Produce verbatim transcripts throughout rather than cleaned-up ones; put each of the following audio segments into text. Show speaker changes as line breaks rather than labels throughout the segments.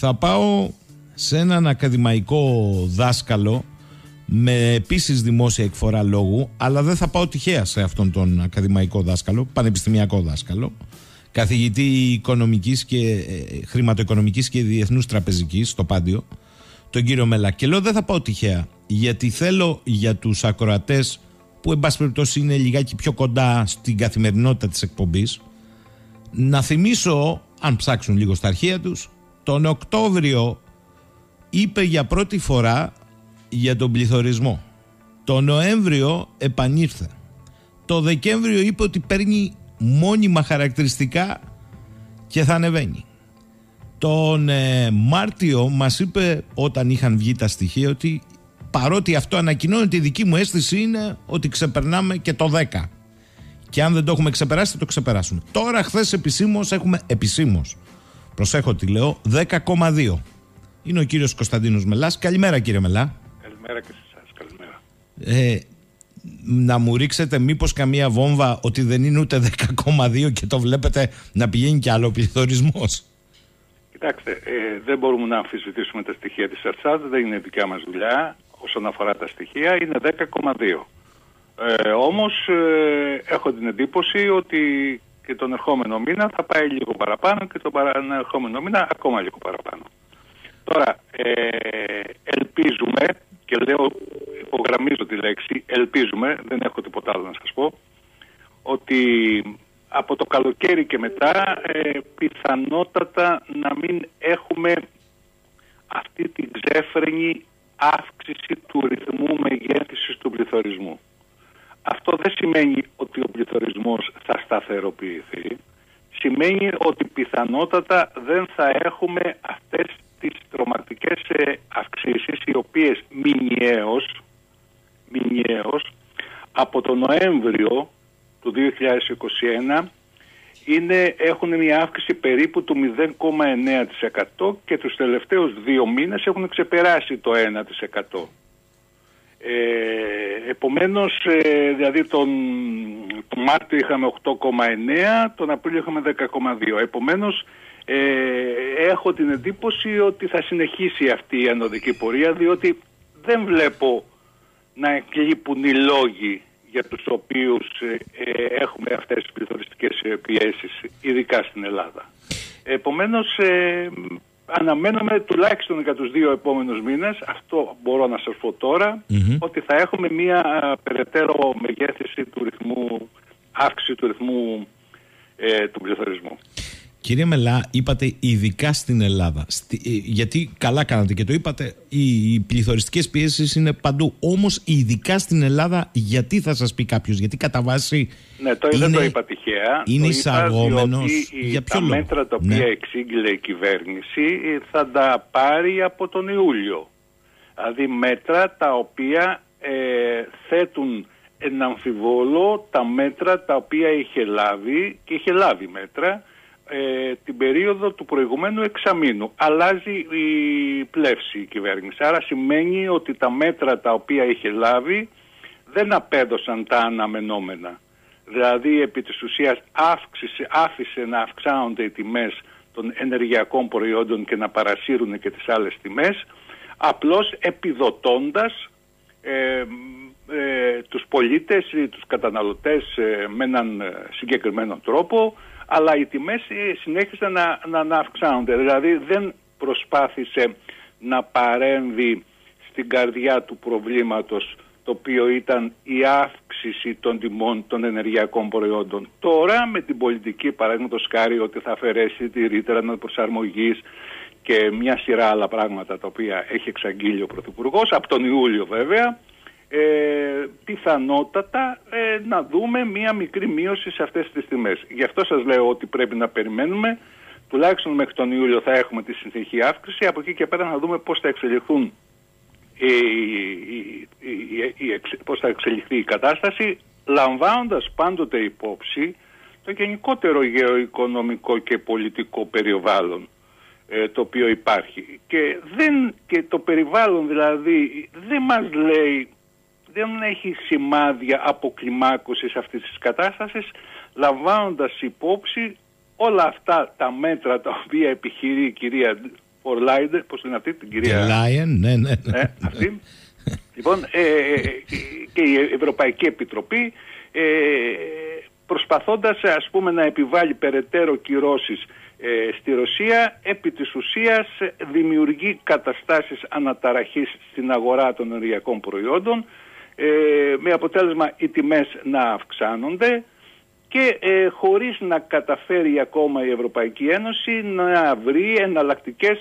θα πάω σε έναν ακαδημαϊκό δάσκαλο με επίσης δημόσια εκφορά λόγου, αλλά δεν θα πάω τυχαία σε αυτόν τον ακαδημαϊκό δάσκαλο, πανεπιστημιακό δάσκαλο, καθηγητή οικονομικής και ε, χρηματοοικονομικής και διεθνούς τραπεζικής στο Πάντιο, τον κύριο Μελά. Και λέω δεν θα πάω τυχαία, γιατί θέλω για τους ακροατές που εν πάση περιπτώσει είναι λιγάκι πιο κοντά στην καθημερινότητα της εκπομπής, να θυμίσω, αν ψάξουν λίγο στα αρχεία τους, τον Οκτώβριο είπε για πρώτη φορά για τον πληθωρισμό. Το Νοέμβριο επανήρθε. Το Δεκέμβριο είπε ότι παίρνει μόνιμα χαρακτηριστικά και θα ανεβαίνει. Τον ε, Μάρτιο μας είπε, όταν είχαν βγει τα στοιχεία, ότι παρότι αυτό ανακοινώνεται, η δική μου αίσθηση είναι ότι ξεπερνάμε και το δέκα. Και αν δεν το έχουμε ξεπεράσει, θα το ξεπεράσουμε. Τώρα χθες επισήμως έχουμε, επισήμως, προσέχω τι λέω, δέκα κόμμα δύο. Είναι ο κύριος Κωνσταντίνος Μελάς. Καλημέρα κύριε Μελά.
Καλημέρα και σε εσάς, καλημέρα.
Ε, να μου ρίξετε μήπως καμία βόμβα ότι δεν είναι ούτε δέκα κόμμα δύο και το βλέπετε να πηγαίνει κι άλλο πληθωρισμός?
Κοιτάξτε, ε, δεν μπορούμε να αμφισβητήσουμε τα στοιχεία της Αρσάτ, δεν είναι δικιά μας δουλειά όσον αφορά τα στοιχεία, είναι δέκα κόμμα δύο. Ε, όμως ε, έχω την εντύπωση ότι και τον ερχόμενο μήνα θα πάει λίγο παραπάνω και τον ερχόμενο μήνα ακόμα λίγο παραπάνω. Τώρα, ε, ελπίζουμε, και λέω, υπογραμμίζω τη λέξη, ελπίζουμε, δεν έχω τίποτα άλλο να σας πω, ότι από το καλοκαίρι και μετά ε, πιθανότατα να μην έχουμε αυτή την ξέφρενη αύξηση του ρυθμού μεγέθυνσης του πληθωρισμού. Αυτό δεν σημαίνει ότι ο πληθωρισμός θα σταθεροποιηθεί. Σημαίνει ότι πιθανότατα δεν θα έχουμε αυτές τις τρομακτικές αυξήσεις, οι οποίες μηνιαίως, μηνιαίως από τον Νοέμβριο του δύο χιλιάδες είκοσι ένα είναι, έχουν μια αύξηση περίπου του μηδέν κόμμα εννέα τοις εκατό και τους τελευταίους δύο μήνες έχουν ξεπεράσει το ένα τοις εκατό. Ε, επομένως, ε, δηλαδή τον, τον Μάρτιο είχαμε οκτώ κόμμα εννέα, τον Απρίλιο είχαμε δέκα κόμμα δύο. Επομένως, ε, έχω την εντύπωση ότι θα συνεχίσει αυτή η ανωδική πορεία, διότι δεν βλέπω να εκλείπουν οι λόγοι για τους οποίους ε, ε, έχουμε αυτές τις πληθωριστικές πιέσεις, ειδικά στην Ελλάδα. Επομένως, ε, αναμένουμε τουλάχιστον για τους δύο επόμενους μήνες, αυτό μπορώ να σας πω τώρα, mm-hmm. ότι θα έχουμε μια α, περαιτέρω μεγέθυνση του ρυθμού, αύξηση του ρυθμού ε, του πληθωρισμού.
Κύριε Μελά, είπατε ειδικά στην Ελλάδα, Στη, γιατί καλά κάνατε και το είπατε, οι, οι πληθωριστικές πιέσεις είναι παντού. Όμως ειδικά στην Ελλάδα, γιατί θα σας πει κάποιος, γιατί κατά βάση
ναι, το, είναι, δεν το είπα τυχαία.
Είναι εισαγόμενος.
Για ποιο τα λόγο? Μέτρα τα οποία ναι. εξήγηλε η κυβέρνηση θα τα πάρει από τον Ιούλιο. Δηλαδή μέτρα τα οποία ε, θέτουν εν αμφιβόλο τα μέτρα τα οποία είχε λάβει, και είχε λάβει μέτρα Ε, την περίοδο του προηγουμένου εξαμήνου. Αλλάζει η πλεύση η κυβέρνηση. Άρα σημαίνει ότι τα μέτρα τα οποία είχε λάβει δεν απέδωσαν τα αναμενόμενα. Δηλαδή επί της ουσίας αύξησε, άφησε να αυξάνονται οι τιμές των ενεργειακών προϊόντων και να παρασύρουν και τις άλλες τιμές, απλώς επιδοτώντας ε, ε, τους πολίτες ή τους καταναλωτές ε, με έναν συγκεκριμένο τρόπο, αλλά οι τιμές συνέχισαν να, να, να αυξάνονται. Δηλαδή δεν προσπάθησε να παρέμβει στην καρδιά του προβλήματος, το οποίο ήταν η αύξηση των τιμών των ενεργειακών προϊόντων. Τώρα με την πολιτική, παραδείγματος χάρη, ότι θα αφαιρέσει τη ρήτρα αναπροσαρμογής και μια σειρά άλλα πράγματα τα οποία έχει εξαγγείλει ο Πρωθυπουργός, από τον Ιούλιο βέβαια, Ε, πιθανότατα ε, να δούμε μία μικρή μείωση σε αυτές τις τιμές. Γι' αυτό σας λέω ότι πρέπει να περιμένουμε, τουλάχιστον μέχρι τον Ιούλιο θα έχουμε τη συνθήκη αύξηση, από εκεί και πέρα να δούμε πώς θα εξελιχθούν η, η, η, η, πώς θα εξελιχθεί η κατάσταση, λαμβάνοντας πάντοτε υπόψη το γενικότερο γεωοικονομικό και πολιτικό περιβάλλον ε, το οποίο υπάρχει. Και, δεν, και το περιβάλλον δηλαδή δεν μας λέει, δεν έχει σημάδια αποκλιμάκωσης αυτής της κατάστασης, λαμβάνοντας υπόψη όλα αυτά τα μέτρα τα οποία επιχειρεί η κυρία for Leiden, πώς είναι αυτή την κυρία...
Leyen, ναι, ναι. ναι.
Ε, αυτή. Λοιπόν, ε, και η Ευρωπαϊκή Επιτροπή ε, προσπαθώντας, ας πούμε, να επιβάλλει περαιτέρω κυρώσεις ε, στη Ρωσία, επί της ουσίας δημιουργεί καταστάσεις αναταραχής στην αγορά των ενεργειακών προϊόντων, ε, με αποτέλεσμα οι τιμές να αυξάνονται και ε, χωρίς να καταφέρει ακόμα η Ευρωπαϊκή Ένωση να βρει εναλλακτικές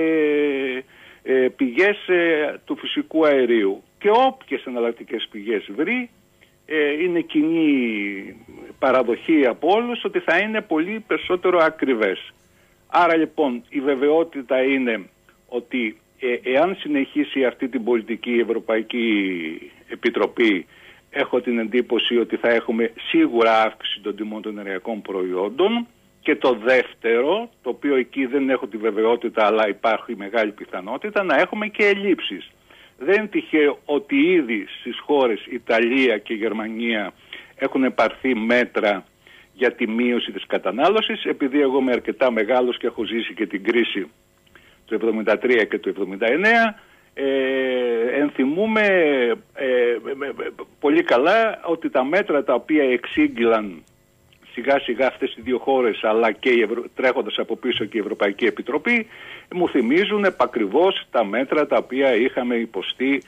ε, ε, πηγές ε, του φυσικού αερίου. Και όποιες εναλλακτικές πηγές βρει, ε, είναι κοινή παραδοχή από όλους ότι θα είναι πολύ περισσότερο ακριβές. Άρα λοιπόν η βεβαιότητα είναι ότι ε, εάν συνεχίσει αυτή την πολιτική η Ευρωπαϊκή Επιτροπή, έχω την εντύπωση ότι θα έχουμε σίγουρα αύξηση των τιμών των ενεργειακών προϊόντων. Και το δεύτερο, το οποίο εκεί δεν έχω τη βεβαιότητα αλλά υπάρχει μεγάλη πιθανότητα, να έχουμε και ελλείψεις. Δεν είναι τυχαίο ότι ήδη στις χώρες Ιταλία και Γερμανία έχουν πάρθει μέτρα για τη μείωση της κατανάλωσης, επειδή εγώ είμαι αρκετά μεγάλος και έχω ζήσει και την κρίση του εβδομήντα τρία και του εβδομήντα εννέα, ε, ενθυμούμε ε, ε, ε, πολύ καλά ότι τα μέτρα τα οποία εξήγηλαν σιγά σιγά αυτές οι δύο χώρες, αλλά και η Ευρω... τρέχοντας από πίσω και η Ευρωπαϊκή Επιτροπή, μου θυμίζουν επακριβώς τα μέτρα τα οποία είχαμε υποστεί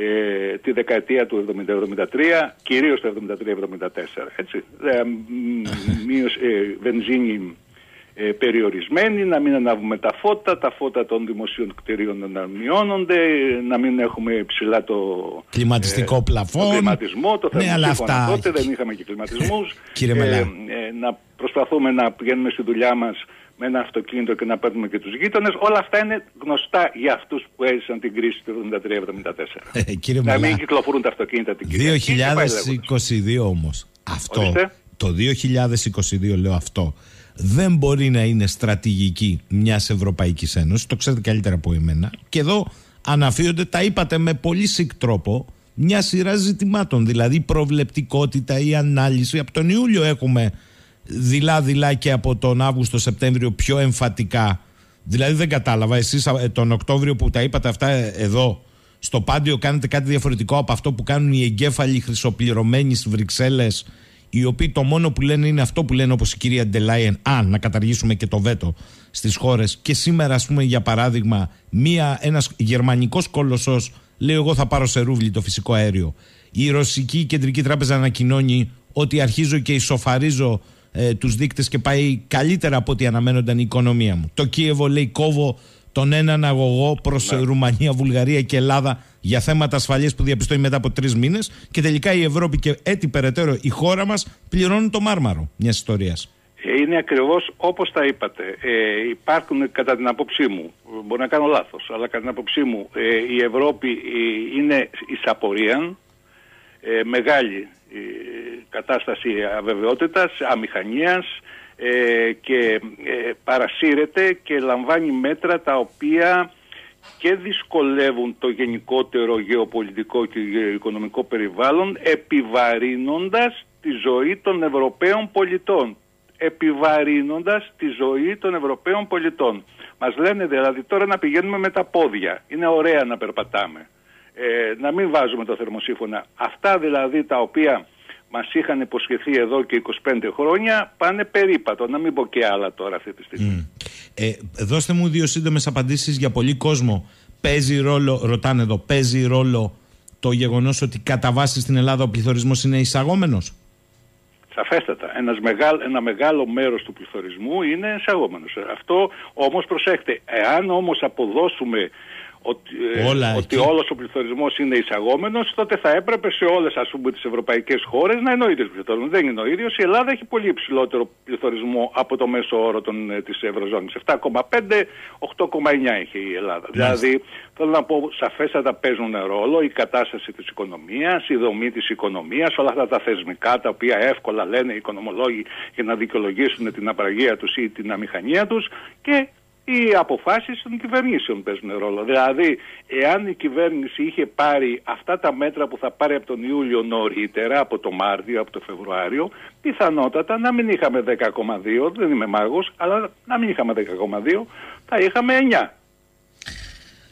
ε, τη δεκαετία του εβδομήντα εβδομήντα τρία, κυρίως το εβδομήντα τρία εβδομήντα τέσσερα. Έτσι. Ε, μείωση, ε, βενζίνη ε, περιορισμένη, να μην ανάβουμε τα φώτα, τα φώτα των δημοσίων κτηρίων να μειώνονται, να μην έχουμε ψηλά το
κλιματιστικό
ε,
πλαφόν,
το κλιματισμό, το
ναι, αλλά αυτά...
τότε δεν είχαμε και κλιματισμούς.
Κύριε
ε,
Μελά.
ε, να προσπαθούμε να πηγαίνουμε στη δουλειά μας με ένα αυτοκίνητο και να παίρνουμε και τους γείτονες. Όλα αυτά είναι γνωστά για αυτούς που έζησαν την κρίση του εβδομήντα τρία εβδομήντα τέσσερα.
Ε, κύριε
να
Μελά,
μην κυκλοφορούν τα αυτοκίνητα την Κυριακή.
δύο χιλιάδες είκοσι δύο όμως. Αυτό,
Ορίστε.
το δύο χιλιάδες είκοσι δύο λέω αυτό, δεν μπορεί να είναι στρατηγική μιας Ευρωπαϊκής Ένωσης. Το ξέρετε καλύτερα από εμένα. Και εδώ αναφύονται, τα είπατε με πολύ σικ τρόπο, μια σειρά ζητημάτων. Δηλαδή η προβλεπτικότητα, η ανάλυση. Από τον Ιούλιο έχουμε δειλά-δειλά και από τον Αύγουστο-Σεπτέμβριο πιο εμφατικά. Δηλαδή δεν κατάλαβα, εσείς τον Οκτώβριο που τα είπατε αυτά εδώ στο Πάντιο κάνετε κάτι διαφορετικό από αυτό που κάνουν οι εγκέφαλοι χρυσοπληρωμένοι στις Βρυξέλλες, οι οποίοι το μόνο που λένε είναι αυτό που λένε, όπως η κυρία Ντελάιεν, α, να καταργήσουμε και το βέτο στις χώρες. Και σήμερα, ας πούμε, για παράδειγμα, μία, ένας γερμανικός κολοσσός λέει εγώ θα πάρω σε ρούβλι το φυσικό αέριο. Η Ρωσική Κεντρική Τράπεζα ανακοινώνει ότι αρχίζω και ισοφαρίζω ε, τους δείκτες και πάει καλύτερα από ό,τι αναμένονταν η οικονομία μου. Το Κίεβο λέει κόβω τον έναν αγωγό προς ναι. Ρουμανία, Βουλγαρία και Ελλάδα για θέματα ασφαλείας που διαπιστώνει μετά από τρεις μήνες και τελικά η Ευρώπη και έτσι περαιτέρω η χώρα μας πληρώνουν το μάρμαρο μιας ιστορίας.
Είναι ακριβώς όπως τα είπατε. Ε, υπάρχουν κατά την απόψή μου, μπορεί να κάνω λάθος, αλλά κατά την απόψή μου ε, η Ευρώπη ε, είναι εις απορία, ε, μεγάλη ε, κατάσταση αβεβαιότητας, αμηχανίας, ε, και ε, παρασύρεται και λαμβάνει μέτρα τα οποία και δυσκολεύουν το γενικότερο γεωπολιτικό και οικονομικό περιβάλλον, επιβαρύνοντας τη ζωή των Ευρωπαίων πολιτών. Επιβαρύνοντας τη ζωή των Ευρωπαίων πολιτών. Μας λένε δηλαδή τώρα να πηγαίνουμε με τα πόδια. Είναι ωραία να περπατάμε. Ε, να μην βάζουμε το θερμοσύφωνα. Αυτά δηλαδή τα οποία μας είχαν υποσχεθεί εδώ και είκοσι πέντε χρόνια πάνε περίπατο. Να μην πω και άλλα τώρα αυτή τη στιγμή. Mm.
Ε, δώστε μου δύο σύντομες απαντήσεις για πολύ κόσμο. Παίζει ρόλο, ρωτάνε εδώ, παίζει ρόλο το γεγονός ότι κατά βάση στην Ελλάδα ο πληθωρισμός είναι εισαγόμενος?
Σαφέστατα. Ένας μεγάλο, ένα μεγάλο μέρος του πληθωρισμού είναι εισαγόμενος. Αυτό όμως προσέχτε. Εάν όμως αποδώσουμε ότι, ε, ότι όλος ο πληθωρισμός είναι εισαγόμενος, τότε θα έπρεπε σε όλες, ας πούμε, τις ευρωπαϊκές χώρες να είναι ο ίδιος πληθωρισμός. Δεν είναι ο ίδιος. Η Ελλάδα έχει πολύ υψηλότερο πληθωρισμό από το μέσο όρο των, ε, της Ευρωζώνης. επτά κόμμα πέντε, οκτώ κόμμα εννιά έχει η Ελλάδα. Mm. Δηλαδή, θέλω να πω, σαφέστατα παίζουν ρόλο η κατάσταση της οικονομίας, η δομή της οικονομίας, όλα αυτά τα θεσμικά τα οποία εύκολα λένε οι οικονομολόγοι για να δικαιολογήσουν την απραγία τους ή την αμηχανία τους, και οι αποφάσεις των κυβερνήσεων παίζουν ρόλο. Δηλαδή, εάν η κυβέρνηση είχε πάρει αυτά τα μέτρα που θα πάρει από τον Ιούλιο νωρίτερα, από το Μάρτιο, από το Φεβρουάριο, πιθανότατα να μην είχαμε δέκα κόμμα δύο, δεν είμαι μάγος, αλλά να μην είχαμε δέκα κόμμα δύο, θα είχαμε εννιά.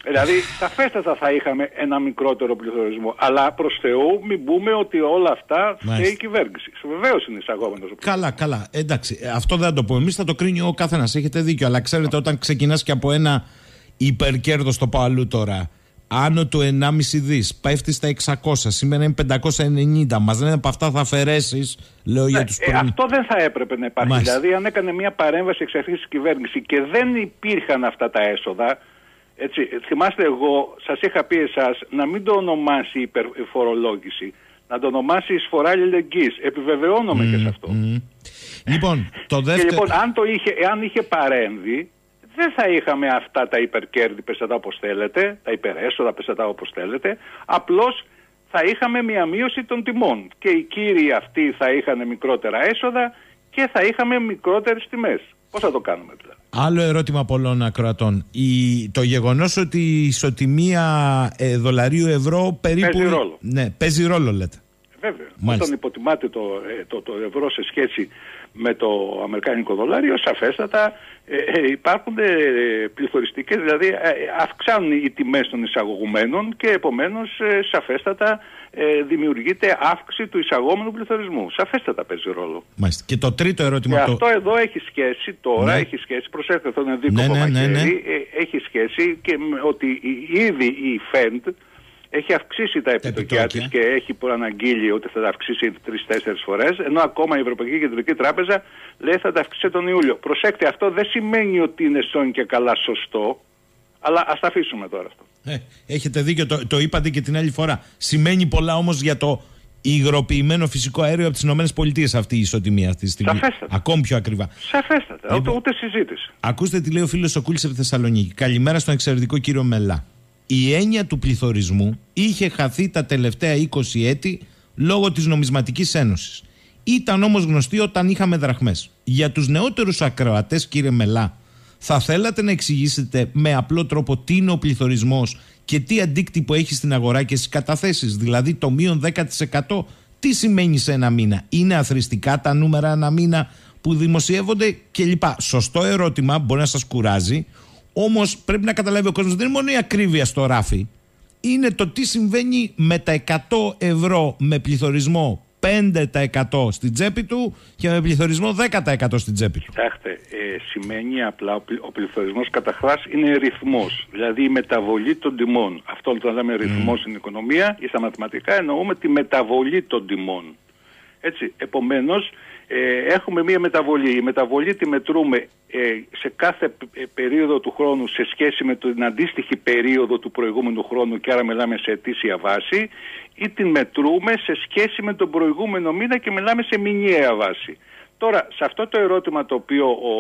Δηλαδή, σαφέστατα θα είχαμε ένα μικρότερο πληθωρισμό. Αλλά προς Θεού, μην πούμε ότι όλα αυτά φταίει η κυβέρνηση. Βεβαίως είναι εισαγόμενος.
Καλά, καλά. Εντάξει, αυτό δεν θα το πούμε. Εμείς θα το κρίνει ο καθένας. Έχετε δίκιο. Αλλά ξέρετε, όταν ξεκινάς και από ένα υπερκέρδος, το πάω αλλού τώρα, άνω του ενάμιση δις, πέφτει στα εξακόσια, σήμερα είναι πεντακόσια ενενήντα. Μας λένε από αυτά θα αφαιρέσεις, λέω ναι, για τους
ε, Αυτό δεν θα έπρεπε να υπάρχει. Μάλιστα. Δηλαδή, αν έκανε μια παρέμβαση εξ αρχής της κυβέρνηση και δεν υπήρχαν αυτά τα έσοδα. Έτσι, θυμάστε, εγώ σας είχα πει εσάς να μην το ονομάσει υπερφορολόγηση, να το ονομάσει εισφορά αλληλεγγύης. Επιβεβαιώνομαι mm, και σε αυτό. Mm.
Λοιπόν, το δεύτερο...
Και λοιπόν, αν, το είχε, αν είχε παρέμβει, δεν θα είχαμε αυτά τα υπερκέρδη, πες τα όπως θέλετε, τα υπερέσοδα, πες τα όπως θέλετε, απλώς θα είχαμε μια μείωση των τιμών. Και οι κύριοι αυτοί θα είχαν μικρότερα έσοδα και θα είχαμε μικρότερες τιμές. Πώς θα το κάνουμε δηλαδή?
Άλλο ερώτημα πολλών ακροατών. Η, το γεγονός ότι η ισοτιμία ε, δολαρίου ευρώ περίπου...
Παίζει ρόλο.
Ναι, παίζει ρόλο λέτε.
Βέβαια. Μάλιστα. Όταν υποτιμάται το, το, το ευρώ σε σχέση με το αμερικάνικο δολάριο, σαφέστατα ε, υπάρχουν ε, πληθωριστικές, δηλαδή ε, αυξάνουν οι τιμές των εισαγωγουμένων και επομένως ε, σαφέστατα ε, δημιουργείται αύξηση του εισαγόμενου πληθωρισμού. Σαφέστατα παίζει ρόλο.
Μάλιστα. Και το τρίτο ερώτημα...
Και
το...
αυτό εδώ έχει σχέση τώρα, ναι. έχει σχέση, προσέξτε, αυτό είναι δίκοπο
ναι, ναι, ναι, ναι.
ε, έχει σχέση και με ότι ήδη η φεντ έχει αυξήσει τα επιτοκιά της και έχει προαναγγείλει ότι θα τα αυξήσει τρεις-τέσσερις φορές, ενώ ακόμα η Ευρωπαϊκή Κεντρική Τράπεζα λέει θα τα αυξήσει τον Ιούλιο. Προσέξτε, αυτό δεν σημαίνει ότι είναι σόν και καλά σωστό, αλλά ας τα αφήσουμε τώρα αυτό.
Ε, έχετε δίκιο, το, το είπατε και την άλλη φορά. Σημαίνει πολλά όμως για το υγροποιημένο φυσικό αέριο από τις ΗΠΑ αυτή η ισοτιμία αυτή τη στιγμή.
Σαφέστατα.
Ακόμη πιο ακριβά.
Σαφέστατα. Λοιπόν, ούτε συζήτηση.
Ακούστε τι λέει ο φίλος ο Κούλης από τη Θεσσαλονίκη. Καλημέρα στον εξαιρετικό κύριο Μελά. Η έννοια του πληθωρισμού είχε χαθεί τα τελευταία είκοσι έτη λόγω της νομισματικής ένωσης. Ήταν όμως γνωστή όταν είχαμε δραχμές. Για τους νεότερους ακροατές, κύριε Μελά, θα θέλατε να εξηγήσετε με απλό τρόπο τι είναι ο πληθωρισμός και τι αντίκτυπο έχει στην αγορά και στις καταθέσεις, δηλαδή το μείον δέκα τοις εκατό, τι σημαίνει σε ένα μήνα? Είναι αθροιστικά τα νούμερα ένα μήνα που δημοσιεύονται κλπ. Σωστό ερώτημα, μπορεί να σας κουράζει. Όμως πρέπει να καταλάβει ο κόσμος, δεν είναι μόνο η ακρίβεια στο ράφι. Είναι το τι συμβαίνει με τα εκατό ευρώ με πληθωρισμό πέντε τοις εκατό στην τσέπη του και με πληθωρισμό δέκα τοις εκατό στην τσέπη του.
Κοιτάξτε, ε, σημαίνει απλά ο πληθωρισμός καταρχάς είναι ρυθμός. Δηλαδή η μεταβολή των τιμών. Αυτό όταν λέμε ρυθμός mm. στην οικονομία ή στα μαθηματικά εννοούμε τη μεταβολή των τιμών. Έτσι, επομένως, Ε, έχουμε μία μεταβολή. Η μεταβολή τη μετρούμε ε, σε κάθε ε, περίοδο του χρόνου σε σχέση με την αντίστοιχη περίοδο του προηγούμενου χρόνου και άρα μιλάμε σε ετήσια βάση, ή την μετρούμε σε σχέση με τον προηγούμενο μήνα και μιλάμε σε μηνιαία βάση. Τώρα, σε αυτό το ερώτημα το οποίο ο,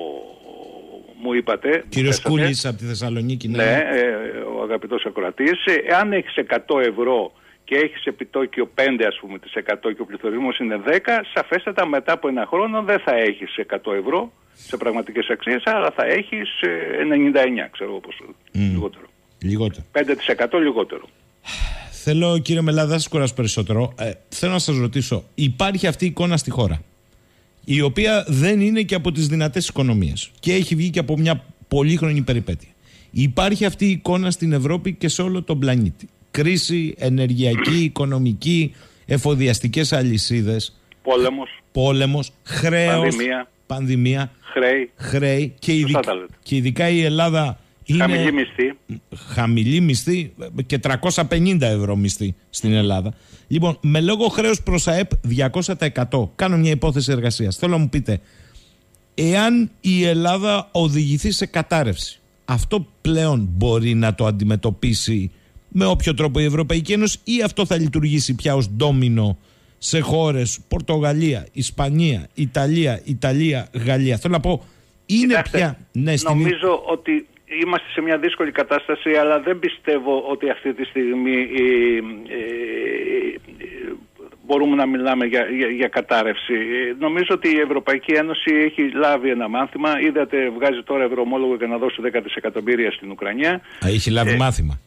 ο, μου είπατε...
Κύριος Κούλης από τη Θεσσαλονίκη. Ναι,
ναι ε, ο αγαπητός ακροατής, εάν έχεις εκατό ευρώ και έχεις επιτόκιο πέντε ας πούμε της εκατό και ο πληθωρισμός είναι δέκα, σαφέστατα μετά από ένα χρόνο δεν θα έχεις εκατό ευρώ σε πραγματικές αξίες, αλλά θα έχεις ενενήντα εννιά, ξέρω εγώ πόσο, mm. λιγότερο.
Λιγότερο.
πέντε τοις εκατό λιγότερο.
Θέλω, κύριε Μελά, δεν σας κουράσω περισσότερο. Ε, θέλω να σας ρωτήσω, υπάρχει αυτή η εικόνα στη χώρα, η οποία δεν είναι και από τις δυνατές οικονομίες και έχει βγει και από μια πολύχρονη περιπέτεια. Υπάρχει αυτή η εικόνα στην Ευρώπη και σε όλο τον πλανήτη. Κρίση ενεργειακή, οικονομική, εφοδιαστικές αλυσίδες.
Πόλεμος.
Πόλεμος, χρέος.
Πανδημία.
Πανδημία.
Χρέη.
Χρέη. Και ειδικά, και ειδικά η Ελλάδα είναι...
Χαμηλή μισθή.
Χαμηλή μισθή και τριακόσια πενήντα ευρώ μισθή στην Ελλάδα. Λοιπόν, με λόγο χρέος προς ΑΕΠ διακόσια τοις εκατό. Κάνω μια υπόθεση εργασίας. Θέλω να μου πείτε, εάν η Ελλάδα οδηγηθεί σε κατάρρευση, αυτό πλέον μπορεί να το αντιμετωπίσει με όποιο τρόπο η Ευρωπαϊκή Ένωση, ή αυτό θα λειτουργήσει πια ως ντόμινο σε χώρες Πορτογαλία, Ισπανία, Ιταλία, Ιταλία, Γαλλία? Θέλω να πω, είναι Κοιτάξτε, πια... Ναι, στην...
Νομίζω ότι είμαστε σε μια δύσκολη κατάσταση, αλλά δεν πιστεύω ότι αυτή τη στιγμή ε, ε, ε, μπορούμε να μιλάμε για, για, για κατάρρευση. Ε, νομίζω ότι η Ευρωπαϊκή Ένωση έχει λάβει ένα μάθημα. Είδατε, βγάζει τώρα ευρωομόλογο για να δώσει δέκα δισεκατομμύρια στην Ουκρανία.
Α, έχει λάβει ε, μάθημα.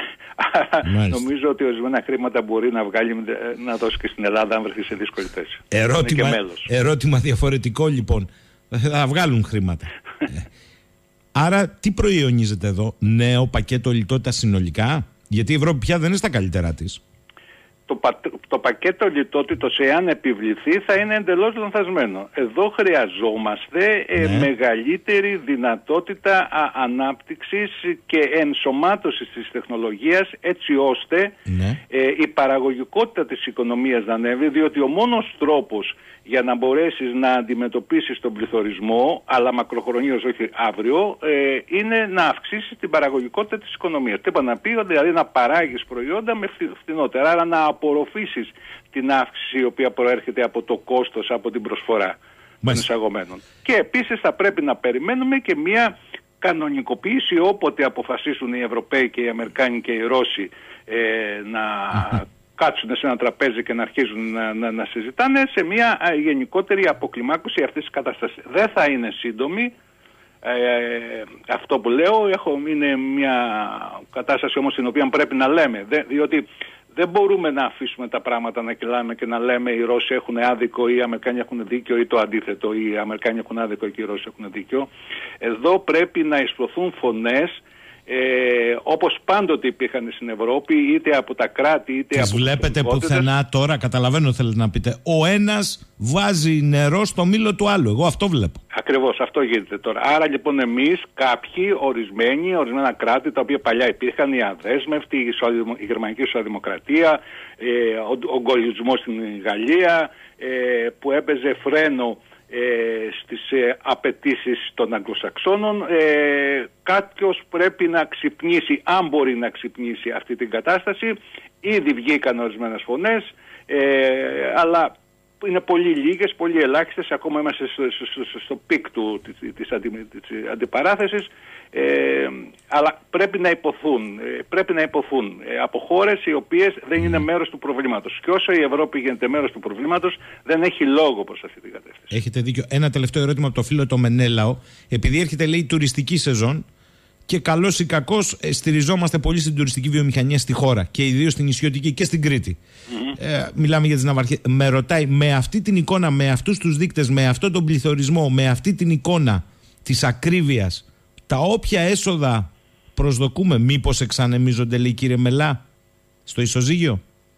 Νομίζω ότι ορισμένα χρήματα μπορεί να βγάλει να δώσει και στην Ελλάδα αν βρεθεί σε δύσκολη θέση.
Ερώτημα, ερώτημα διαφορετικό λοιπόν. Θα βγάλουν χρήματα. Άρα τι προϊονίζεται εδώ, νέο πακέτο λιτότητας συνολικά? Γιατί η Ευρώπη πια δεν είναι στα καλύτερά της.
Το, πα, το πακέτο λιτότητος, εάν επιβληθεί, θα είναι εντελώς λανθασμένο. Εδώ χρειαζόμαστε ε, ναι. μεγαλύτερη δυνατότητα α, ανάπτυξης και ενσωμάτωσης της τεχνολογίας, έτσι ώστε ναι. ε, η παραγωγικότητα της οικονομίας να ανέβει, διότι ο μόνος τρόπος για να μπορέσεις να αντιμετωπίσεις τον πληθωρισμό, αλλά μακροχρονίως, όχι αύριο, ε, είναι να αυξήσεις την παραγωγικότητα της οικονομίας. Τι είπα να πει, δηλαδή να παράγεις προϊόντα με φθηνότερα, άρα να απορροφήσεις την αύξηση η οποία προέρχεται από το κόστος, από την προσφορά των εισαγωμένων. Και επίσης θα πρέπει να περιμένουμε και μια κανονικοποίηση όποτε αποφασίσουν οι Ευρωπαίοι και οι Αμερικάνοι και οι Ρώσοι ε, να κάτσουν σε ένα τραπέζι και να αρχίζουν να, να, να συζητάνε, σε μια γενικότερη αποκλιμάκωση αυτής της κατάστασης. Δεν θα είναι σύντομη. Ε, αυτό που λέω έχω, είναι μια κατάσταση όμως την οποία πρέπει να λέμε, δε, διότι δεν μπορούμε να αφήσουμε τα πράγματα να κυλάμε και να λέμε οι Ρώσοι έχουν άδικο ή οι Αμερικάνοι έχουν δίκιο ή το αντίθετο, ή οι Αμερικάνοι έχουν άδικο και οι Ρώσοι έχουν δίκιο. Εδώ πρέπει να εισπρωθούν φωνές Ε, όπως πάντοτε υπήρχαν στην Ευρώπη, είτε από τα κράτη είτε τις από τις
βλέπετε πουθενά τώρα, καταλαβαίνω θέλετε να πείτε. Ο ένας βάζει νερό στο μήλο του άλλου. Εγώ αυτό βλέπω.
Ακριβώς, αυτό γίνεται τώρα. Άρα λοιπόν εμείς κάποιοι, ορισμένοι, ορισμένα κράτη τα οποία παλιά υπήρχαν, η αδέσμευτη, η γερμανική σοσιαλδημοκρατία, ε, ο, ο γκολισμός στην Γαλλία, ε, που έπαιζε φρένο Ε, στις ε, απαιτήσεις των Αγγλοσαξώνων, ε, κάποιος πρέπει να ξυπνήσει, αν μπορεί να ξυπνήσει αυτή την κατάσταση. Ήδη βγήκαν ορισμένες φωνές, ε, αλλά είναι πολύ λίγες, πολύ ελάχιστες. Ακόμα είμαστε στο, στο, στο, στο πικ του, της, της, αντι, της αντιπαράθεσης, ε, αλλά πρέπει να υποθούν, ε, πρέπει να υποθούν ε, από χώρες οι οποίες δεν είναι μέρος του προβλήματος. Και όσο η Ευρώπη γίνεται μέρος του προβλήματος, δεν έχει λόγο προς αυτή την κατεύθυνση.
Έχετε δίκιο. Ένα τελευταίο ερώτημα από το φίλο το Μενέλαο. Επειδή έρχεται, λέει, τουριστική σεζόν και καλώς ή κακώς στηριζόμαστε πολύ στην τουριστική βιομηχανία στη χώρα και ιδίως στην Νησιωτική και στην Κρήτη. Mm-hmm. Ε, μιλάμε για τις ναυαρχίες. Με ρωτάει, με αυτή την εικόνα, με αυτούς τους δείκτες, με αυτόν τον πληθωρισμό, με αυτή την εικόνα της ακρίβειας, τα όποια έσοδα προσδοκούμε, μήπως εξανεμίζονται, λέει, κύριε Μελά, στο ισοζύγιο?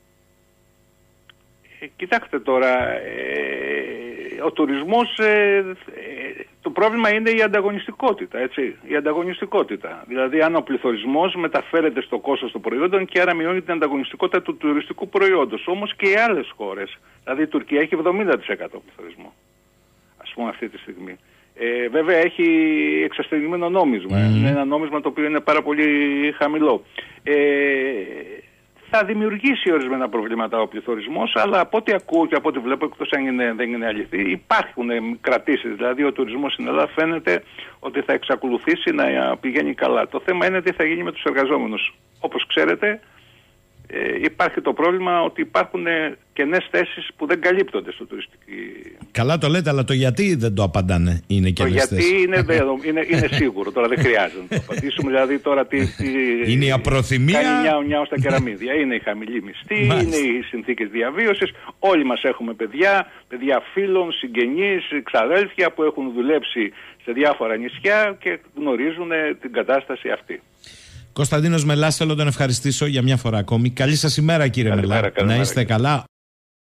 Ε, κοιτάξτε τώρα, ε, ο τουρισμός, ε, ε, το πρόβλημα είναι η ανταγωνιστικότητα, έτσι, η ανταγωνιστικότητα. Δηλαδή αν ο πληθωρισμός μεταφέρεται στο κόστος των προϊόντων και άρα μειώνει την ανταγωνιστικότητα του τουριστικού προϊόντος. Όμως και οι άλλες χώρες, δηλαδή η Τουρκία έχει εβδομήντα τοις εκατό πληθωρισμό, ας πούμε αυτή τη στιγμή. Ε, βέβαια έχει εξασθενημένο νόμισμα, mm. είναι ένα νόμισμα το οποίο είναι πάρα πολύ χαμηλό. Ε, θα δημιουργήσει ορισμένα προβλήματα ο πληθωρισμός, αλλά από ό,τι ακούω και από ό,τι βλέπω, εκτός αν είναι, δεν είναι αληθή, υπάρχουν κρατήσεις. Δηλαδή ο τουρισμός στην Ελλάδα φαίνεται ότι θα εξακολουθήσει να πηγαίνει καλά. Το θέμα είναι τι θα γίνει με τους εργαζόμενους. Όπως ξέρετε, ε, υπάρχει το πρόβλημα ότι υπάρχουν κενές θέσεις που δεν καλύπτονται στο τουριστικό.
Καλά το λέτε, αλλά το γιατί δεν το απαντάνε, είναι κενές θέσεις.
Το γιατί είναι, είναι, είναι σίγουρο, τώρα δεν χρειάζεται να το απαντήσουμε. Δηλαδή τώρα τι, τι
είναι η απροθυμία.
Κάνει νιάου νιάου στα κεραμίδια. Είναι η χαμηλή μισθή, είναι οι συνθήκες διαβίωσης. Όλοι μας έχουμε παιδιά, παιδιά φίλων, συγγενείς, ξαδέλφια που έχουν δουλέψει σε διάφορα νησιά και γνωρίζουν την κατάσταση αυτή.
Κωνσταντίνος Μελάς, θέλω να τον ευχαριστήσω για μια φορά ακόμη. Καλή σας ημέρα, κύριε Μελά. Να είστε καλά.